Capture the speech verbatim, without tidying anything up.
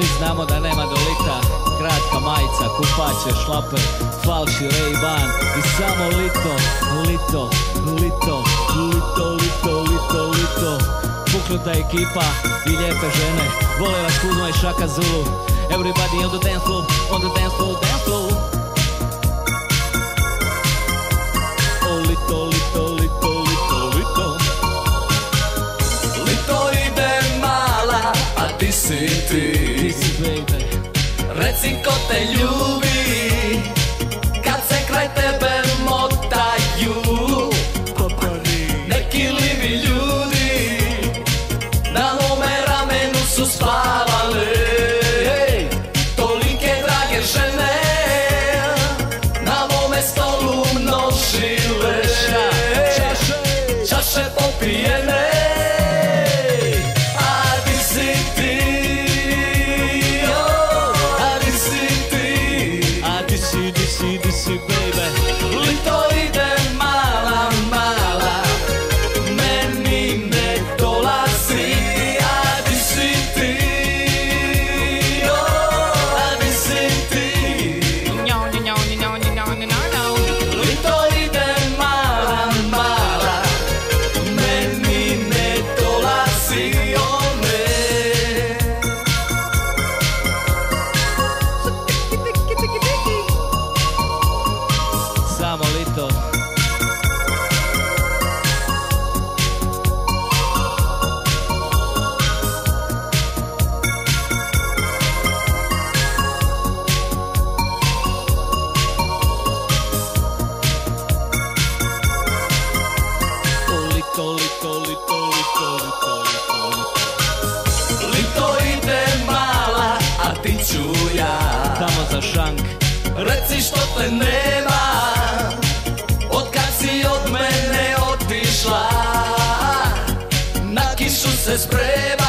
Svi znamo da nema do lita, kratka majica, kupaće, šlaper, falši, Ray-Ban i samo lito, lito, lito, lito, lito, lito, lito. Puknuta ekipa i lijepe žene, vole vas Kuzma i Šaka Zulu. Everybody on the dance floor, on the dance floor, dance floor. Oh lito, lito, lito, lito, lito. Lito ide mala, a ti si ti. Ti si baby. Reci ko te ljubi, kad se kraj tebe motaju neki livi ljudi, na mome ramenu su spavale. Tolike drage žene na mome stolu množile, čaše popijene. Lito ide mala, mala, meni ne dolazi. A di si ti, a di si ti. Lito ide mala, mala, meni ne dolazi one. Samo lito. Lito, lito, lito, lito, lito, lito. Lito ide mala, a ti ću ja. Tamo za šank. Reci što te nema, od kad si od mene otišla, na kišu se sprema.